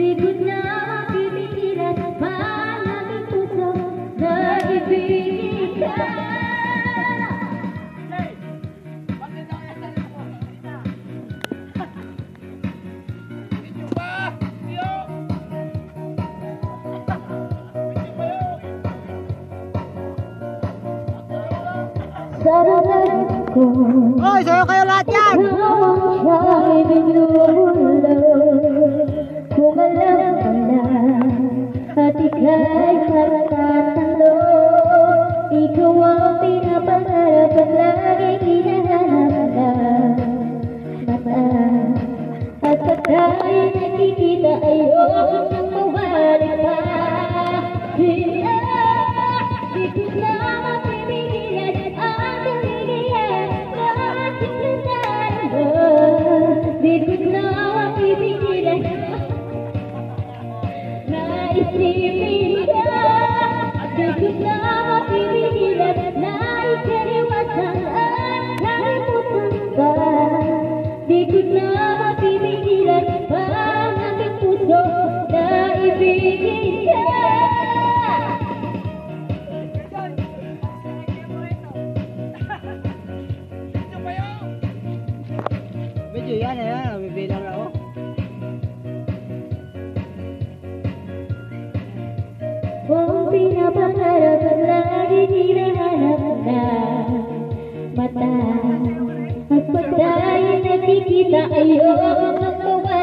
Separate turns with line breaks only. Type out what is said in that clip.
ko na mapipigilan, malamig puso na ibigin ka.
Hoy, sayo kayo lahat yan!
Siya'y binulong kung alam ka na at ika'y matatalo. Ikaw ang pinapangarap at laging hinahanap na mata. At pagka'y nakikita ayoko nang mawalik pa. Di ko na mapipigilan ang kaligayaan na aking nandalo. Di ko na mapipigilan na isipin ka. Di ko na mapipigilan na ikaliwasan at nalimutan ka. Di ko na mapipigilan ang aking puso na ibigin ka.
Medyo yan, nabibilang na ako.
Kung pinapangarap at laging hinahanap na mata. At pag tayo nakikita ayoko magbawa.